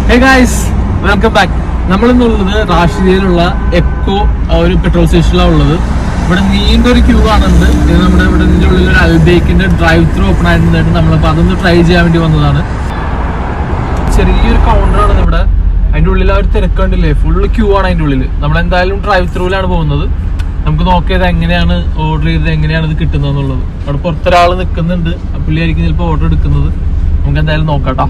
Hey guys, welcome back. നമ്മളിന്നുള്ളത് റാഷിദയിലുള്ള എക്കോ ഒരു പെട്രോൾ സ്റ്റേഷനിലാണ് ഉള്ളത്. ഇവിടെ നീണ്ടൊരു ക്യൂ കാണുന്നുണ്ട്. ഇത് നമ്മുടെ ഇവിടെ ഇതിൻ്റെ ഉള്ളിൽ ഒരു അൽബേക്കിന്റെ ഡ്രൈവ് ത്രൂ ഓപ്പൺ ആയിട്ടുണ്ടായിട്ട് നമ്മളിപ്പോൾ അതൊന്ന് ട്രൈ ചെയ്യാൻ വേണ്ടി വന്നതാണ്. ചെറിയൊരു കൗണ്ടറാണ് ഇവിടെ. അതിൻ്റെ ഉള്ളിൽ ആ ഒരു തിരക്കുണ്ടില്ലേ, ഫുള്ള് ക്യൂ ആണ് അതിൻ്റെ ഉള്ളിൽ. നമ്മളെന്തായാലും ഡ്രൈവ് ത്രൂവിലാണ് പോകുന്നത്. നമുക്ക് നോക്കിയത് എങ്ങനെയാണ് ഓർഡർ ചെയ്തത്, എങ്ങനെയാണ് ഇത് കിട്ടുന്നത് എന്നുള്ളത്. അവിടെ പുറത്തൊരാൾ നിൽക്കുന്നുണ്ട്, പുള്ളിയായിരിക്കും ചിലപ്പോൾ ഓർഡർ എടുക്കുന്നത്. നമുക്ക് എന്തായാലും നോക്കാട്ടോ.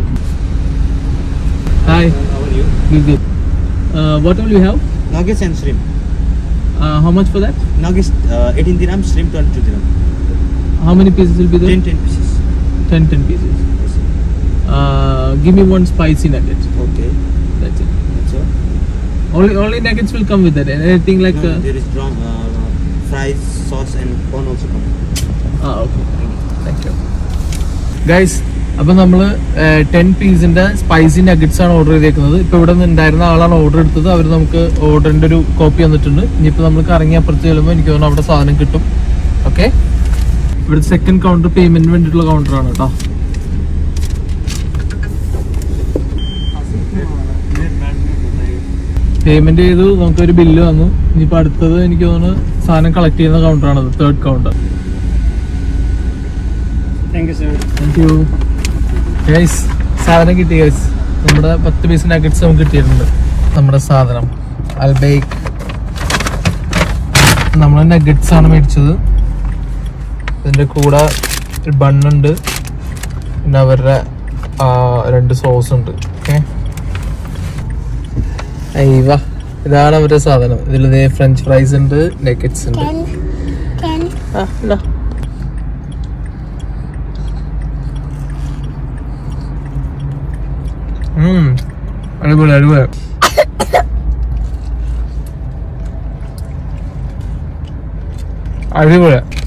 Hi. How are you? Good. What will you have? Nuggets and shrimp. How much for that? Nuggets 18 dirham, shrimp 22 dirham. How many pieces will be there? 10 pieces. 10 pieces. Yes. Give me one spicy nugget. Okay. That's it. That's all. Only nuggets will come with that. Anything like No, there is drum, fries, sauce and corn also come. Okay. Thank you. Guys, അപ്പോൾ നമ്മൾ 10 പീസിന്റെ spicy nuggets ആണ് order ചെയ്തേക്കുന്നത്. ഇപ്പോൾ ഇവിടെ ഉണ്ടായിരുന്ന ആളാണ് order എടുത്തത്. അവർ നമുക്ക് ഓർഡറിന്റെ ഒരു കോപ്പി തന്നിട്ടുണ്ട്. ഇനിയിപ്പോൾ നമ്മൾ കറങ്ങി അപ്പുറത്ത് ചെല്ലുമ്പോൾ എനിക്ക് തോന്നുന്നു അവിടെ സാധനം കിട്ടും. ഓക്കെ, ഇവിടുത്തെ സെക്കൻഡ് കൗണ്ടർ പേയ്മെന്റിന് വേണ്ടിയിട്ടുള്ള കൗണ്ടറാണ് കേട്ടോ. പേയ്മെന്റ് ചെയ്തു, നമുക്കൊരു ബില്ല് വന്നു. ഇനിയിപ്പോൾ അടുത്തത് എനിക്ക് തോന്നുന്നു സാധനം കളക്ട് ചെയ്യുന്ന കൗണ്ടറാണത്, third counter. Thank you, sir. Thank you guys. സാധനം കിട്ടി ഗൈസ്. നമ്മുടെ 10 പീസ് നഗറ്റ്സ് നമുക്ക് കിട്ടിയിട്ടുണ്ട്. നമ്മുടെ സാധനം അൽബേക്ക്. നമ്മൾ നഗറ്റ്സ് ആണ് മേടിച്ചത്. ഇതിൻ്റെ കൂടെ ഒരു ബണ്ണുണ്ട്, പിന്നെ അവരുടെ 2 സോസ് ഉണ്ട്. ഓക്കെ, അയ്യവ, ഇതാണ് അവരുടെ സാധനം. ഇതിൽ ഫ്രഞ്ച് ഫ്രൈസ് ഉണ്ട്, നഗറ്റ്സ് ഉണ്ട്. അടിപൊളി അടിപൊളി. അടിപൊളി.